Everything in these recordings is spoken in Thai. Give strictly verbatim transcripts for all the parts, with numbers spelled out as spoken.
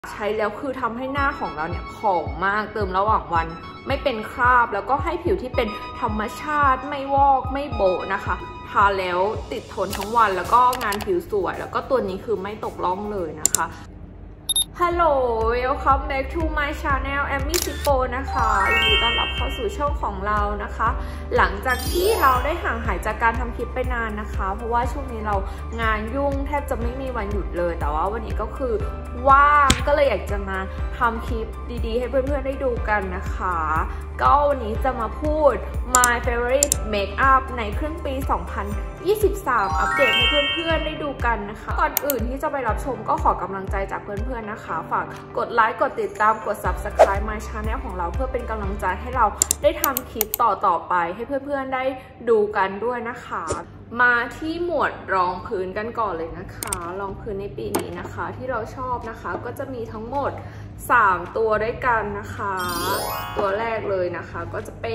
ใช้แล้วคือทำให้หน้าของเราเนี่ยผ่องมากเติมระหว่างวันไม่เป็นคราบแล้วก็ให้ผิวที่เป็นธรรมชาติไม่วอกไม่โบะนะคะทาแล้วติดทนทั้งวันแล้วก็งานผิวสวยแล้วก็ตัวนี้คือไม่ตกล่องเลยนะคะฮัลโหล welcome back to my channel Amy Sipo นะคะยินดีต้อนรับเข้าสู่ช่องของเรานะคะหลังจากที่เราได้ห่างหายจากการทำคลิปไปนานนะคะเพราะว่าช่วงนี้เรางานยุ่งแทบจะไม่มีวันหยุดเลยแต่ว่าวันนี้ก็คือว่างก็เลยอยากจะมาทำคลิปดีๆให้เพื่อนๆได้ดูกันนะคะก็วันนี้จะมาพูด my favorite makeup ในครึ่งปี สองพันยี่สิบสาม อัปเดตให้เพื่อนๆได้ดูกันนะคะก่อนอื่นที่จะไปรับชมก็ขอกำลังใจจากเพื่อนๆนะคะฝากกดไลค์กดติดตามกด ซับสไครบ์ my channel ของเราเพื่อเป็นกำลังใจให้เราได้ทำคลิปต่อๆไปให้เพื่อนๆได้ดูกันด้วยนะคะมาที่หมวดรองพื้นกันก่อนเลยนะคะรองพื้นในปีนี้นะคะที่เราชอบนะคะก็จะมีทั้งหมดสามตัวด้วยกันนะคะตัวแรกเลยนะคะก็จะเป็น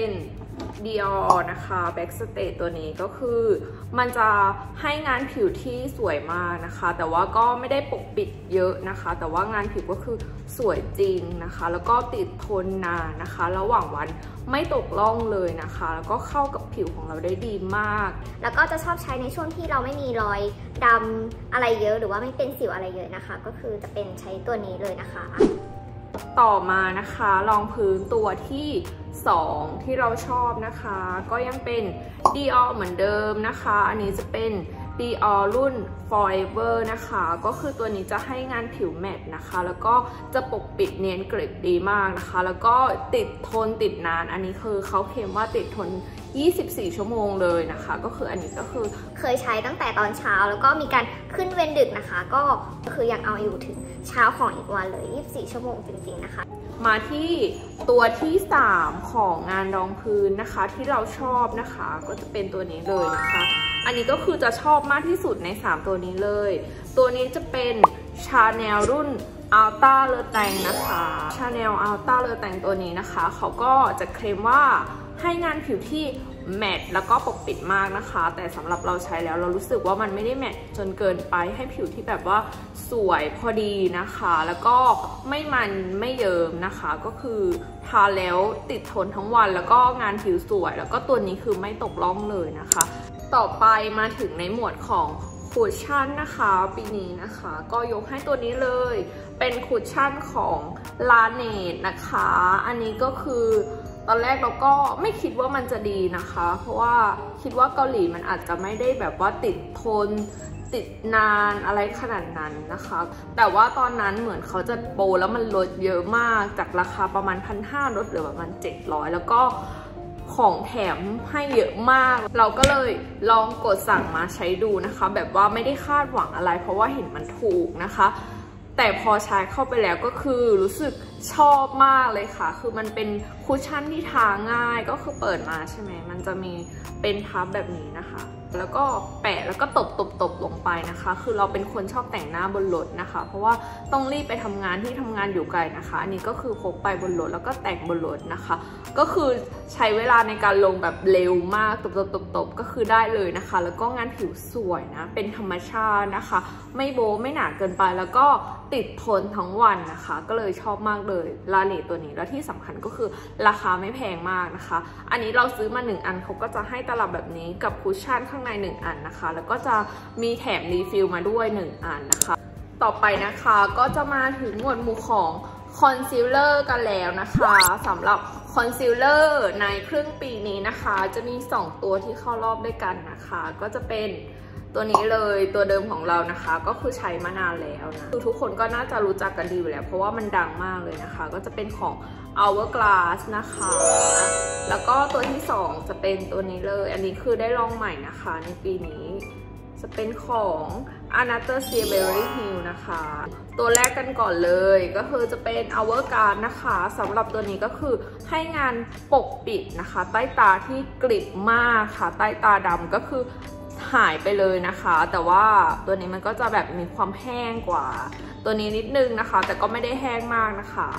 Dior นะคะ Backstage ตัวนี้ก็คือมันจะให้งานผิวที่สวยมากนะคะแต่ว่าก็ไม่ได้ปกปิดเยอะนะคะแต่ว่างานผิวก็คือสวยจริงนะคะแล้วก็ติดทนนานนะคะระหว่างวันไม่ตกล่องเลยนะคะแล้วก็เข้ากับผิวของเราได้ดีมากแล้วก็จะชอบใช้ในช่วงที่เราไม่มีรอยดำอะไรเยอะหรือว่าไม่เป็นสิวอะไรเยอะนะคะก็คือจะเป็นใช้ตัวนี้เลยนะคะต่อมานะคะรองพื้นตัวที่สองที่เราชอบนะคะก็ยังเป็น Dior เหมือนเดิมนะคะอันนี้จะเป็น Dior รุ่น Forever นะคะก็คือตัวนี้จะให้งานผิวแมตต์นะคะแล้วก็จะปกปิดเนียนกริบดีมากนะคะแล้วก็ติดทนติดนานอันนี้คือเขาเคลมว่าติดทนยี่สิบสี่ชั่วโมงเลยนะคะก็คืออันนี้ก็คือเคยใช้ตั้งแต่ตอนเช้าแล้วก็มีการขึ้นเวรดึกนะคะก็คือยังเอาอยู่ถึงเช้าของอีกวันเลยยี่สิบสี่ชั่วโมงจริงๆนะคะมาที่ตัวที่สามของงานรองพื้นนะคะที่เราชอบนะคะก็จะเป็นตัวนี้เลยนะคะอันนี้ก็คือจะชอบมากที่สุดในสามตัวนี้เลยตัวนี้จะเป็น Chanel รุ่น Ultra Le Teint นะคะ Chanel Ultra Le Teint ตัวนี้นะคะเขาก็จะเคลมว่าให้งานผิวที่แมตต์แล้วก็ปกปิดมากนะคะแต่สำหรับเราใช้แล้วเรารู้สึกว่ามันไม่ได้แมตต์จนเกินไปให้ผิวที่แบบว่าสวยพอดีนะคะแล้วก็ไม่มันไม่เยิ้มนะคะก็คือทาแล้วติดทนทั้งวันแล้วก็งานผิวสวยแล้วก็ตัวนี้คือไม่ตกล่องเลยนะคะต่อไปมาถึงในหมวดของคุชชั่นนะคะปีนี้นะคะก็ยกให้ตัวนี้เลยเป็นคุชชั่นของลาเนตนะคะอันนี้ก็คือตอนแรกเราก็ไม่คิดว่ามันจะดีนะคะเพราะว่าคิดว่าเกาหลีมันอาจจะไม่ได้แบบว่าติดทนติดนานอะไรขนาดนั้นนะคะแต่ว่าตอนนั้นเหมือนเขาจะโปรแล้วมันลดเยอะมากจากราคาประมาณ หนึ่งพันห้าร้อย ลดเหลือประมาณเจ็ดร้อยแล้วก็ของแถมให้เยอะมากเราก็เลยลองกดสั่งมาใช้ดูนะคะแบบว่าไม่ได้คาดหวังอะไรเพราะว่าเห็นมันถูกนะคะแต่พอใช้เข้าไปแล้วก็คือรู้สึกชอบมากเลยค่ะคือมันเป็นคุชชั่นที่ทาง่ายก็คือเปิดมาใช่ไหมมันจะมีเป็นพับแบบนี้นะคะแล้วก็แปะแล้วก็ตบตบตบลงไปนะคะคือเราเป็นคนชอบแต่งหน้าบนรถนะคะเพราะว่าต้องรีบไปทำงานที่ทำงานอยู่ไกลนะคะอันนี้ก็คือพกไปบนรถแล้วก็แต่งบนรถนะคะก็คือใช้เวลาในการลงแบบเร็วมากตบตบตบตบก็คือได้เลยนะคะแล้วก็งานผิวสวยนะเป็นธรรมชาตินะคะไม่โบไม่หนาเกินไปแล้วก็ติดทนทั้งวันนะคะก็เลยชอบมากเลยลาเนตตัวนี้แล้วที่สำคัญก็คือราคาไม่แพงมากนะคะอันนี้เราซื้อมาหนึ่งอันเขาก็จะให้ตลับแบบนี้กับคุชชั่นข้างในหนึ่งอันนะคะแล้วก็จะมีแถมรีฟิลมาด้วยหนึ่งอันนะคะต่อไปนะคะก็จะมาถึงหมวดหมู่ของคอนซีลเลอร์กันแล้วนะคะสำหรับคอนซีลเลอร์ในครึ่งปีนี้นะคะจะมีสองตัวที่เข้ารอบด้วยกันนะคะก็จะเป็นตัวนี้เลยตัวเดิมของเรานะคะก็คือใช้มานานแล้วนะคือทุกคนก็น่าจะรู้จักกันดีอยู่แล้วเพราะว่ามันดังมากเลยนะคะก็จะเป็นของ Hourglass นะคะแล้วก็ตัวที่สองจะเป็นตัวนี้เลยอันนี้คือได้ลองใหม่นะคะในปีนี้จะเป็นของ Anastasia Beverly Hills นะคะตัวแรกกันก่อนเลยก็คือจะเป็น Hourglass นะคะสำหรับตัวนี้ก็คือให้งานปกปิดนะคะใต้ตาที่กริบมากค่ะใต้ตาดำก็คือหายไปเลยนะคะแต่ว่าตัวนี้มันก็จะแบบมีความแห้งกว่าตัวนี้นิดนึงนะคะแต่ก็ไม่ได้แห้งมากนะคะ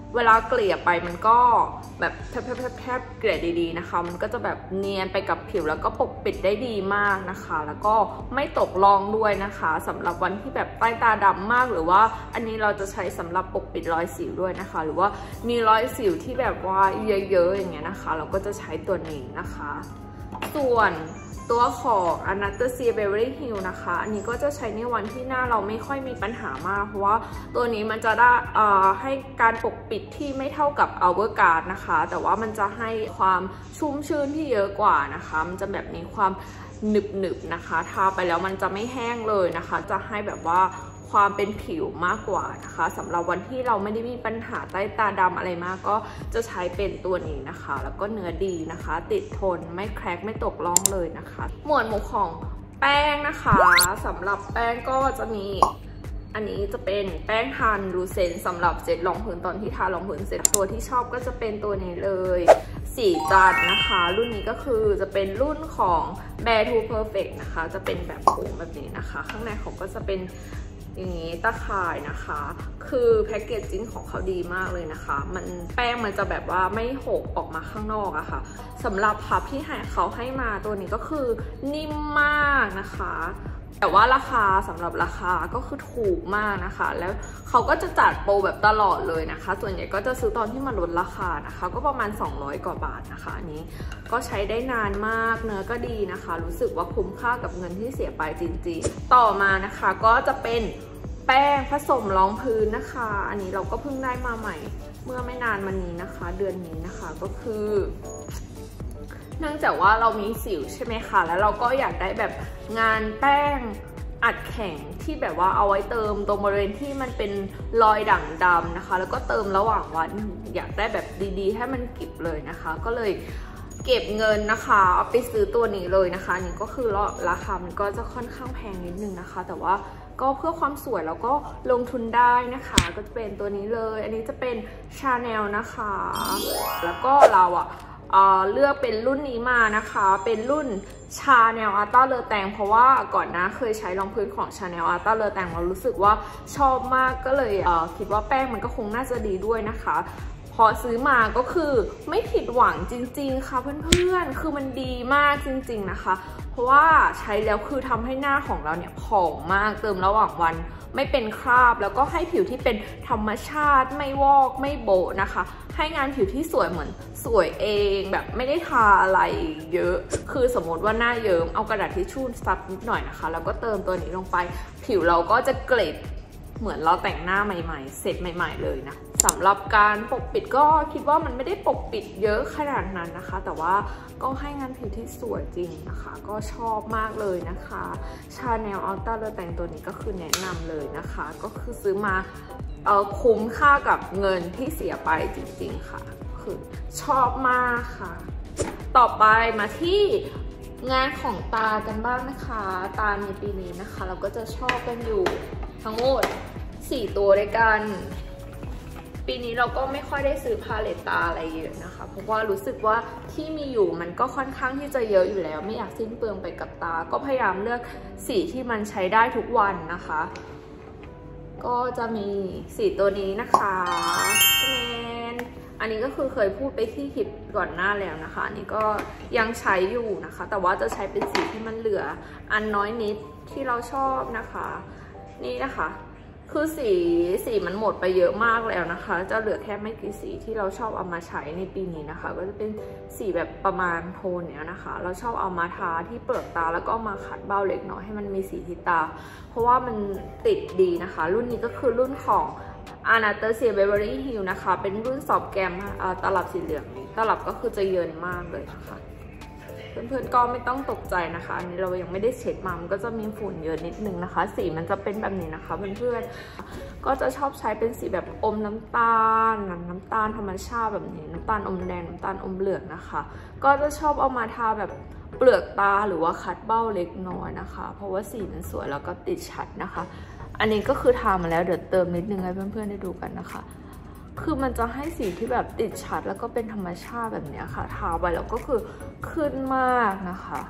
เวลาเกลี่ยไปมันก็แบบแทบๆๆเกลี่ยดีๆนะคะมันก็จะแบบเนียนไปกับผิวแล้วก็ปกปิดได้ดีมากนะคะแล้วก็ไม่ตกร่องด้วยนะคะสำหรับวันที่แบบใต้ตาดำมากหรือว่าอันนี้เราจะใช้สำหรับปกปิดรอยสิวด้วยนะคะหรือว่ามีรอยสิวที่แบบว่าเยอะๆอย่างเงี้ยนะคะเราก็จะใช้ตัวนี้นะคะส่วนตัวของ Anastasia Beverly Hills นะคะอันนี้ก็จะใช้ในวันที่หน้าเราไม่ค่อยมีปัญหามากเพราะว่าตัวนี้มันจะได้ให้การปกปิดที่ไม่เท่ากับ Hourglass นะคะแต่ว่ามันจะให้ความชุ่มชื้นที่เยอะกว่านะคะมันจะแบบมีความหนึบๆนะคะทาไปแล้วมันจะไม่แห้งเลยนะคะจะให้แบบว่าความเป็นผิวมากกว่านะคะสำหรับวันที่เราไม่ได้มีปัญหาใต้ตาดำอะไรมากก็จะใช้เป็นตัวนี้นะคะแล้วก็เนื้อดีนะคะติดทนไม่แคร็กไม่ตกร่องเลยนะคะหมวดหมู่ของแป้งนะคะสำหรับแป้งก็จะมีอันนี้จะเป็นแป้งทานรูเซนสำหรับเซ็ตรองพื้นตอนที่ทารองพื้นเสร็จตัวที่ชอบก็จะเป็นตัวนี้เลยสีจันนะคะรุ่นนี้ก็คือจะเป็นรุ่นของ Bare to Perfect นะคะจะเป็นแบบผงแบบนี้นะคะข้างในเขาก็จะเป็นอย่างนี้ตะข่ายนะคะคือแพคเกจจิ้งของเขาดีมากเลยนะคะมันแป้งมันจะแบบว่าไม่หกออกมาข้างนอกอะค่ะสำหรับพับที่เขาให้มาตัวนี้ก็คือนิ่มมากนะคะแต่ว่าราคาสำหรับราคาก็คือถูกมากนะคะแล้วเขาก็จะจัดโปรแบบตลอดเลยนะคะส่วนใหญ่ก็จะซื้อตอนที่มันลดราคานะคะก็ประมาณสองร้อยกว่าบาทนะคะอันนี้ก็ใช้ได้นานมากเนื้อก็ดีนะคะรู้สึกว่าคุ้มค่ากับเงินที่เสียไปจริงๆต่อมานะคะก็จะเป็นแป้งผสมรองพื้นนะคะอันนี้เราก็เพิ่งได้มาใหม่เมื่อไม่นานมานี้นะคะเดือนนี้นะคะก็คือเนื่องจากว่าเรามีสิวใช่ไหมคะแล้วเราก็อยากได้แบบงานแป้งอัดแข็งที่แบบว่าเอาไว้เติมตรงบริเวณที่มันเป็นรอยด่างดำนะคะแล้วก็เติมระหว่างวันอยากได้แบบดีๆให้มันกริบเลยนะคะก็เลยเก็บเงินนะคะเอาไปซื้อตัวนี้เลยนะคะนี่ก็คือราคามันก็จะค่อนข้างแพงนิดนึงนะคะแต่ว่าก็เพื่อความสวยแล้วก็ลงทุนได้นะคะก็จะเป็นตัวนี้เลยอันนี้จะเป็น Chanel นะคะแล้วก็เราอะเอ่อเลือกเป็นรุ่นนี้มานะคะเป็นรุ่น Chanel Ultra Le Tang เพราะว่าก่อนหน้าเคยใช้รองพื้นของ Chanel Ultra Le Tang เรารู้สึกว่าชอบมากก็เลยเอ่อคิดว่าแป้งมันก็คงน่าจะดีด้วยนะคะพอซื้อมาก็คือไม่ผิดหวังจริงๆค่ะเพื่อนๆคือมันดีมากจริงๆนะคะเพราะว่าใช้แล้วคือทำให้หน้าของเราเนี่ยผ่องมากเติมระหว่างวันไม่เป็นคราบแล้วก็ให้ผิวที่เป็นธรรมชาติไม่วอกไม่โบะนะคะให้งานผิวที่สวยเหมือนสวยเองแบบไม่ได้ทาอะไรเยอะคือสมมติว่าหน้าเยิ้มเอากระดาษทิชชู่ซับนิดหน่อยนะคะแล้วก็เติมตัวนี้ลงไปผิวเราก็จะเกล็ดเหมือนเราแต่งหน้าใหม่ๆเสร็จใหม่ๆเลยนะสำหรับการปกปิดก็คิดว่ามันไม่ได้ปกปิดเยอะขนาดนั้นนะคะแต่ว่าก็ให้งานผิวที่สวยจริงนะคะก็ชอบมากเลยนะคะ Chanel Ultra Le Tang ตัวนี้ก็คือแนะนำเลยนะคะก็คือซื้อมาเอ่อคุ้มค่ากับเงินที่เสียไปจริงๆค่ะคือชอบมากค่ะต่อไปมาที่งานของตากันบ้างนะคะตาในปีนี้นะคะเราก็จะชอบกันอยู่ทั้งหมดสี่ตัวด้วยกันปีนี้เราก็ไม่ค่อยได้ซื้อพาเลตตาอะไรเยอะนะคะเพราะว่ารู้สึกว่าที่มีอยู่มันก็ค่อนข้างที่จะเยอะอยู่แล้วไม่อยากสิ้นเปลืองไปกับตาก็พยายามเลือกสีที่มันใช้ได้ทุกวันนะคะก็จะมีสีตัวนี้นะคะแนนอันนี้ก็คือเคยพูดไปที่คลิปก่อนหน้าแล้วนะคะอันนี้ก็ยังใช้อยู่นะคะแต่ว่าจะใช้เป็นสีที่มันเหลืออันน้อยนิดที่เราชอบนะคะนี่นะคะคือสีสีมันหมดไปเยอะมากแล้วนะคะจะเหลือแค่ไม่กี่สีที่เราชอบเอามาใช้ในปีนี้นะคะก็จะเป็นสีแบบประมาณโทนเนี้ยนะคะเราชอบเอามาทาที่เปลือกตาแล้วก็มาขัดเบ้าเล็กน้อยให้มันมีสีที่ตาเพราะว่ามันติดดีนะคะรุ่นนี้ก็คือรุ่นของ Anastasia Beverly Hills นะคะเป็นรุ่นซอฟต์แกมตลับสีเหลืองตลับก็คือจะเยินมากเลยนะคะเพื่อนๆก็ไม่ต้องตกใจนะคะอันนี้เรายังไม่ได้เช็ดมามันก็จะมีฝุ่นเยอะนิดนึงนะคะสีมันจะเป็นแบบนี้นะคะเพื่อนๆก็จะชอบใช้เป็นสีแบบอมน้ำตาลน้ำตาลธรรมชาติแบบนี้น้ำตาลอมแดงน้ำตาลอมเหลืองนะคะก็จะชอบเอามาทาแบบเปลือกตาหรือว่าคัดเบ้าเล็กน้อยนะคะเพราะว่าสีมันสวยแล้วก็ติดชัดนะคะอันนี้ก็คือทามาแล้วเดี๋ยวเติมนิดนึงให้เพื่อนๆได้ดูกันนะคะคือมันจะให้สีที่แบบติดชัดแล้วก็เป็นธรรมชาติแบบนี้ค่ะทาไปแล้วก็คือขึ้นมากนะคะ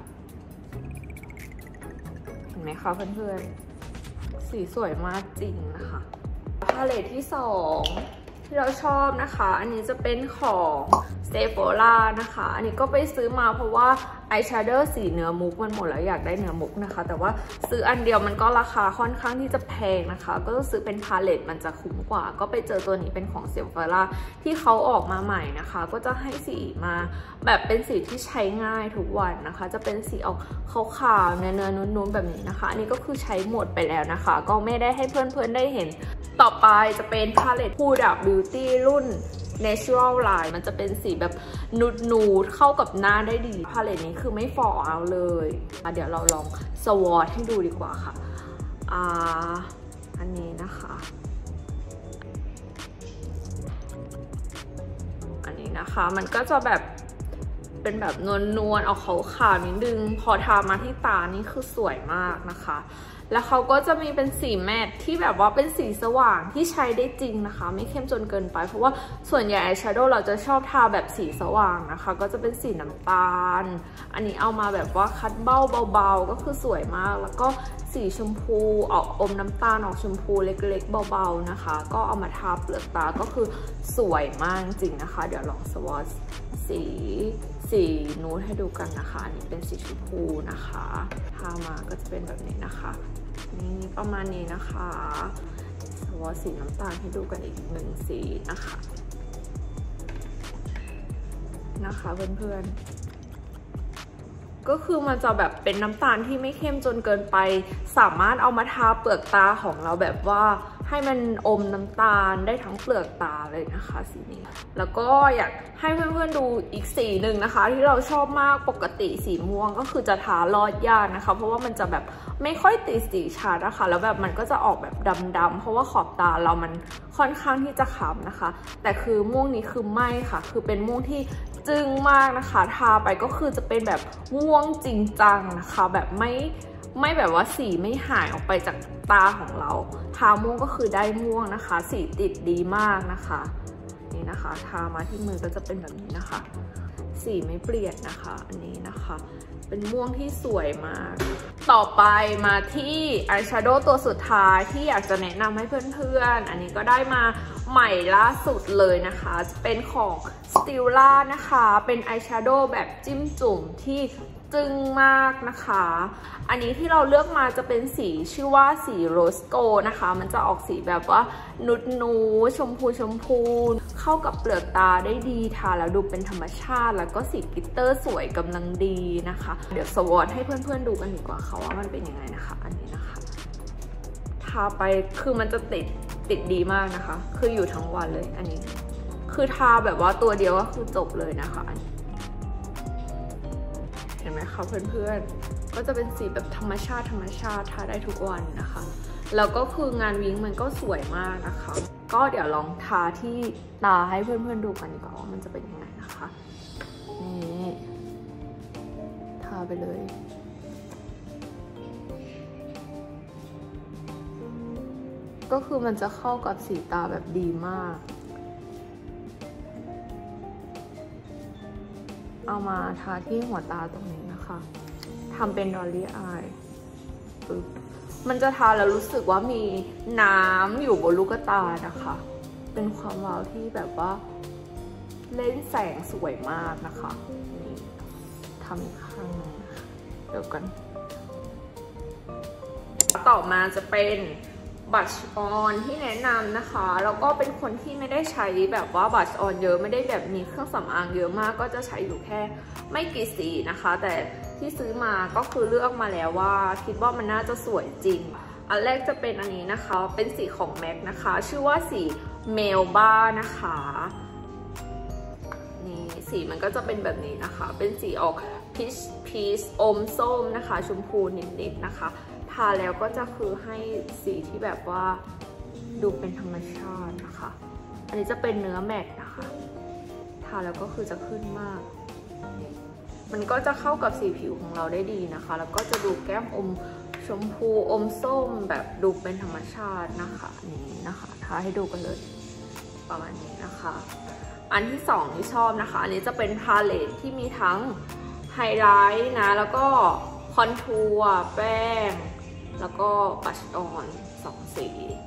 เห็นไหมคะเพื่อนๆสีสวยมากจริงนะคะพาเลทที่สองที่เราชอบนะคะอันนี้จะเป็นของเซโฟล่านะคะอันนี้ก็ไปซื้อมาเพราะว่าอายแชโดว์สีเนื้อมุกมันหมดแล้วอยากได้เนื้อมุกนะคะแต่ว่าซื้ออันเดียวมันก็ราคาค่อนข้างที่จะแพงนะคะก็ต้องซื้อเป็นพาเลตมันจะคุ้มกว่าก็ไปเจอตัวนี้เป็นของเซโฟล่าที่เขาออกมาใหม่นะคะก็จะให้สีมาแบบเป็นสีที่ใช้ง่ายทุกวันนะคะจะเป็นสีออกขาวๆเนื้อเนื้อนุ่นๆแบบนี้นะคะอันนี้ก็คือใช้หมดไปแล้วนะคะก็ไม่ได้ให้เพื่อนๆได้เห็นต่อไปจะเป็นพาเลต Huda Beauty รุ่น Natural Line มันจะเป็นสีแบบนูดๆเข้ากับหน้าได้ดีพาเลตนี้คือไม่ฝ่อเอาเลยเดี๋ยวเราลองสวอตให้ดูดีกว่าค่ะอ่าอันนี้นะคะอันนี้นะคะมันก็จะแบบเป็นแบบนวลๆเอาขาวๆนิดนึงพอทามาที่ตานี่คือสวยมากนะคะแล้วเขาก็จะมีเป็นสีแมตที่แบบว่าเป็นสีสว่างที่ใช้ได้จริงนะคะไม่เข้มจนเกินไปเพราะว่าส่วนใหญ่อายแชโดว์เราจะชอบทาแบบสีสว่างนะคะก็จะเป็นสีน้ำตาลอันนี้เอามาแบบว่าคัดเบ้าเบาๆก็คือสวยมากแล้วก็สีชมพูออกอมน้ำตาลออกชมพูเล็กๆเบาๆนะคะก็เอามาทาเปลือกตาก็คือสวยมากจริงนะคะเดี๋ยวลองสวอตสีสีนูดให้ดูกันนะคะอันนี้เป็นสีชมพูนะคะทามาก็จะเป็นแบบนี้นะคะนี่ประมาณนี้นะคะสวอตสีน้ำตาลให้ดูกันอีกหนึ่งสีนะคะนะคะเพื่อนๆก็คือมันจะแบบเป็นน้ำตาลที่ไม่เข้มจนเกินไปสามารถเอามาทาเปลือกตาของเราแบบว่าให้มันอมน้ำตาลได้ทั้งเปลือกตาเลยนะคะสีนี้แล้วก็อยากให้เพื่อนๆดูอีกสีหนึ่งนะคะที่เราชอบมากปกติสีม่วงก็คือจะทาลอดยากนะคะเพราะว่ามันจะแบบไม่ค่อยติดสีชัดนะคะแล้วแบบมันก็จะออกแบบดำๆเพราะว่าขอบตาเรามันค่อนข้างที่จะขาวนะคะแต่คือม่วงนี้คือไม่ค่ะคือเป็นม่วงที่จึ้งมากนะคะทาไปก็คือจะเป็นแบบม่วงจริงจังนะคะแบบไม่ไม่แบบว่าสีไม่หายออกไปจากตาของเราทาม่วงก็คือได้ม่วงนะคะสีติดดีมากนะคะนี่นะคะทามาที่มือก็จะเป็นแบบนี้นะคะสีไม่เปลี่ยนนะคะอันนี้นะคะเป็นม่วงที่สวยมากต่อไปมาที่อายแชโดว์ตัวสุดท้ายที่อยากจะแนะนำให้เพื่อนๆอันนี้ก็ได้มาใหม่ล่าสุดเลยนะคะเป็นของ Stila นะคะเป็นอายแชโดว์แบบจิ้มจุ่มที่จึ้งมากนะคะอันนี้ที่เราเลือกมาจะเป็นสีชื่อว่าสีโรสโกนะคะมันจะออกสีแบบว่านุดนูชมพูชมพูเข้ากับเปลือกตาได้ดีทาแล้วดูเป็นธรรมชาติแล้วก็สีกลิตเตอร์สวยกำลังดีนะคะเดี๋ยวสวอตให้เพื่อนๆดูกันดีกว่าค่ะว่ามันเป็นยังไงนะคะอันนี้นะคะทาไปคือมันจะติดติดดีมากนะคะคืออยู่ทั้งวันเลยอันนี้คือทาแบบว่าตัวเดียวก็คือจบเลยนะคะเห็นไหมคะเพื่อนๆก็จะเป็นสีแบบธรรมชาติธรรมชาติทาได้ทุกวันนะคะแล้วก็คืองานวิ้งมันก็สวยมากนะคะก็เดี๋ยวลองทาที่ตาให้เพื่อนๆดูกันดีกว่าว่ามันจะเป็นยังไงนะคะนี่ทาไปเลยก็คือมันจะเข้ากับสีตาแบบดีมากเอามาทาที่หัวตาตรงนี้นะคะทำเป็นดอลลี่อายปึ๊บมันจะทาแล้วรู้สึกว่ามีน้ำอยู่บนลูกตานะคะเป็นความว้าวที่แบบว่าเล่นแสงสวยมากนะคะนี่ทำอีกข้างนึงนะคะเดี๋ยวกันต่อมาจะเป็นบัชออนที่แนะนำนะคะแล้วก็เป็นคนที่ไม่ได้ใช้แบบว่าบัชออนเยอะไม่ได้แบบมีเครื่องสำอางเยอะมากก็จะใช้อยู่แค่ไม่กี่สีนะคะแต่ที่ซื้อมาก็คือเลือกมาแล้วว่าคิดว่ามันน่าจะสวยจริงอันแรกจะเป็นอันนี้นะคะเป็นสีของแม็กนะคะชื่อว่าสีเมลบ้านะคะนี่สีมันก็จะเป็นแบบนี้นะคะเป็นสีออกพีชพีชอมส้มนะคะชมพูนิดๆนะคะทาแล้วก็จะคือให้สีที่แบบว่าดูเป็นธรรมชาตินะคะอันนี้จะเป็นเนื้อแมตต์นะคะทาแล้วก็คือจะขึ้นมากมันก็จะเข้ากับสีผิวของเราได้ดีนะคะแล้วก็จะดูแก้มอมชมพูอมส้มแบบดูเป็นธรรมชาตินะคะนี่นะคะทาให้ดูกันเลยประมาณนี้นะคะอันที่สองที่ชอบนะคะอันนี้จะเป็นพาเลตที่มีทั้งไฮไลท์นะแล้วก็คอนทัวร์แป้งแล้วก็บัชออนสองสี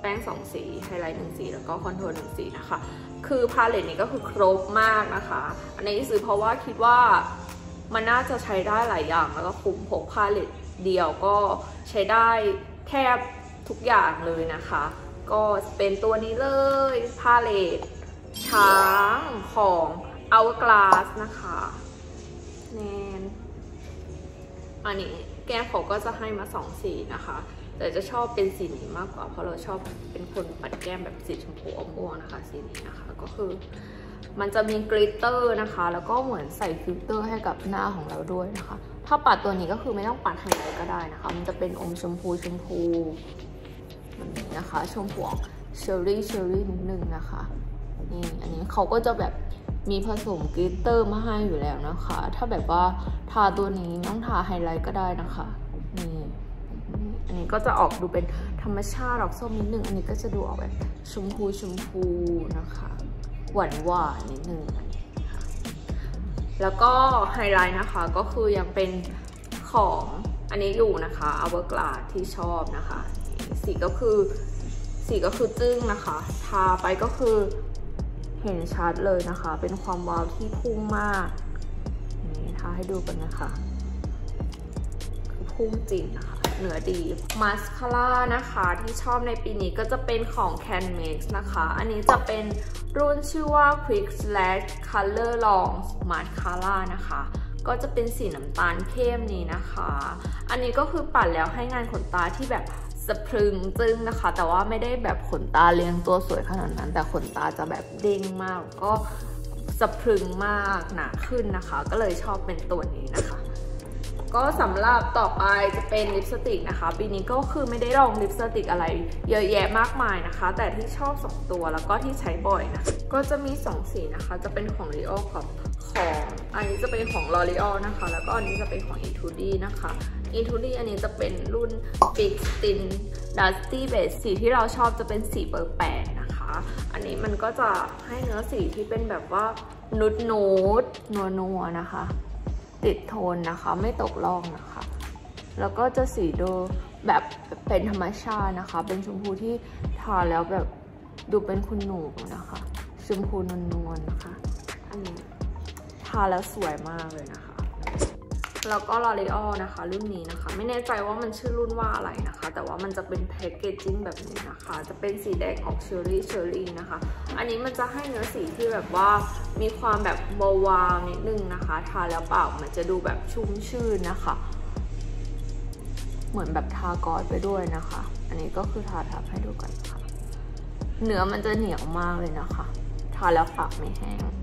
แป้งสองสีไฮไลท์หนึ่งสีแล้วก็คอนทัวร์หนึ่งสีนะคะคือพาเลตนี้ก็คือครบมากนะคะอันนี้ซื้อเพราะว่าคิดว่ามันน่าจะใช้ได้หลายอย่างแล้วก็คุ้มพกพาเลตเดียวก็ใช้ได้แทบทุกอย่างเลยนะคะก็เป็นตัวนี้เลยพาเลตช้างของ Hourglass นะคะแนนอันนี้แก้มเขาก็จะให้มาสองสีนะคะแต่จะชอบเป็นสีนี้มากกว่าเพราะเราชอบเป็นคนปัดแก้มแบบสีชมพูอมม่วงนะคะสีนี้นะคะก็คือมันจะมีกลิตเตอร์นะคะแล้วก็เหมือนใส่ฟิลเตอร์ให้กับหน้าของเราด้วยนะคะถ้าปัดตัวนี้ก็คือไม่ต้องปัดไฮไลท์ก็ได้นะคะมันจะเป็นอมชมพูชมพูนะคะชมพูเชอร์รี่เชอร์รี่นิดนึงนะคะนี่อันนี้เขาก็จะแบบมีผสมกลิตเตอร์มาให้อยู่แล้วนะคะถ้าแบบว่าทาตัวนี้ไม่ต้องทาไฮไลท์ก็ได้นะคะนี่อันนี้ก็จะออกดูเป็นธรรมชาติออกส้มนิดนึงอันนี้ก็จะดูออกแบบชมพูชมพูนะคะหวานหวานนิดนึงแล้วก็ไฮไลท์นะคะก็คือยังเป็นของอันนี้อยู่นะคะ Hourglass ที่ชอบนะคะสีก็คือสีก็คือจึ้งนะคะทาไปก็คือเห็นชัดเลยนะคะเป็นความวาวที่พุ่งมากนี่ทาให้ดูกันนะคะคือพุ่งจริงนะคะเนื้อดีมาสคาร่านะคะที่ชอบในปีนี้ก็จะเป็นของ Canmax นะคะอันนี้จะเป็นรุ่นชื่อว่า Quick Slash Color Long Mascara นะคะก็จะเป็นสีน้ำตาลเข้มนี้นะคะอันนี้ก็คือปัดแล้วให้งานขนตาที่แบบสะพรึงจึ้งนะคะแต่ว่าไม่ได้แบบขนตาเรียงตัวสวยขนาดนั้นแต่ขนตาจะแบบเด้งมากก็สะพรึงมากหนาขึ้นนะคะก็เลยชอบเป็นตัวนี้นะคะก็สำหรับต่อไปจะเป็นลิปสติกนะคะปีนี้ก็คือไม่ได้ลองลิปสติกอะไรเยอะแยะมากมายนะคะแต่ที่ชอบสองตัวแล้วก็ที่ใช้บ่อยนะก็จะมีสองสีนะคะจะเป็นของ L'Oreal กับของอันนี้จะเป็นของ L'Oreal นะคะแล้วก็อันนี้จะเป็นของ Etude นะคะ Etude อันนี้จะเป็นรุ่น Big Stin Dusty Beige สีที่เราชอบจะเป็นสีเบอร์แปดนะคะอันนี้มันก็จะให้เนื้อสีที่เป็นแบบว่านูดนูดนัวนัวนะคะติดโทนนะคะไม่ตกล่องนะคะแล้วก็จะสีดูแบบเป็นธรรมชาตินะคะเป็นชมพูที่ทาแล้วแบบดูเป็นคุณหนูนะคะชมพูนวลๆนะคะอันนี้ทาแล้วสวยมากเลยนะคะแล้วก็ L'Oreal นะคะรุ่นนี้นะคะไม่แน่ใจว่ามันชื่อรุ่นว่าอะไรนะคะแต่ว่ามันจะเป็นแพคเกจจิ้งแบบนี้นะคะจะเป็นสีแดงออกเชอร์รี่เชอร์รี่นะคะอันนี้มันจะให้เนื้อสีที่แบบว่ามีความแบบวาวๆนิดนึงนะคะทาแล้วเปล่ามันจะดูแบบชุ่มชื่นนะคะเหมือนแบบทากอดไปด้วยนะคะอันนี้ก็คือทาทับให้ดูกันค่ะเนื้อมันจะเหนียวมากเลยนะคะทาแล้วปากไม่แห้ง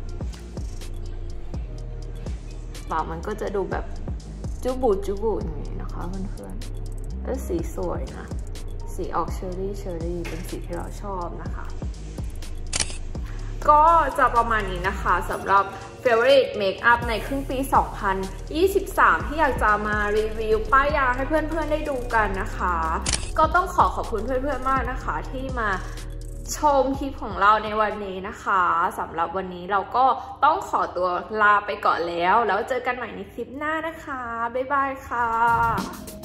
ปากมันก็จะดูแบบจุบุจุบุอย่างนี้นะคะเพื่อนๆแล้วสีสวยนะสีออกเชอร์รี่เชอร์รี่เป็นสีที่เราชอบนะคะก็จะประมาณนี้นะคะสำหรับ Favorite Makeup ในครึ่งปีสองพันยี่สิบสามที่อยากจะมารีวิวป้ายยาให้เพื่อนๆได้ดูกันนะคะก็ต้องขอขอบคุณเพื่อนๆมากนะคะที่มาชมคลิปของเราในวันนี้นะคะสำหรับวันนี้เราก็ต้องขอตัวลาไปก่อนแล้วแล้วเจอกันใหม่ในคลิปหน้านะคะบ๊ายบายค่ะ